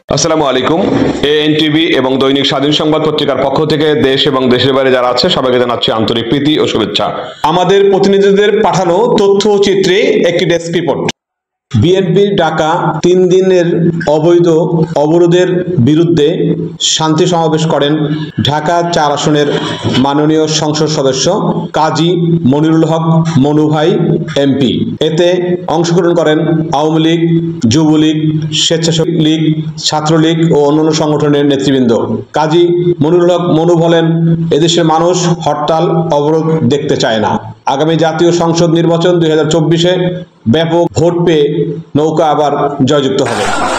আসসালামু আলাইকুম। এএনটিভি এবং দৈনিক স্বাধীন সংবাদ পত্রিকার পক্ষ থেকে দেশ এবং দেশের বাইরে যারা আছে সবাইকে জানাচ্ছি আন্তরিক প্রীতি ও শুভেচ্ছা। আমাদের প্রতিনিধিদের পাঠানো তথ্য ও চিত্রে একটি ডেস্ক রিপোর্ট। বিএনপির ডাকা 3 দিনের অবৈধ অবরোধের বিরুদ্ধে শান্তি সমাবেশ করেন ঢাকা 4 আসনের মাননীয় সংসদ সদস্য কাজী মনিরুল হক মনু ভাই এমপি। এতে অংশগ্রহণ করেন আওয়ামী লীগ, যুবলীগ, স্বেচ্ছাসেবক লীগ, ছাত্রলীগ ও অন্যান্য সংগঠনের নেতৃবৃন্দ। কাজী মনিরুল হক মনু বলেন, এদেশের মানুষ হরতাল অবরোধ দেখতে চায় না। আগামী জাতীয় সংসদ নির্বাচন 2024-এ ব্যাপক ভোট পেয়ে নৌকা আবার জয়যুক্ত হবে।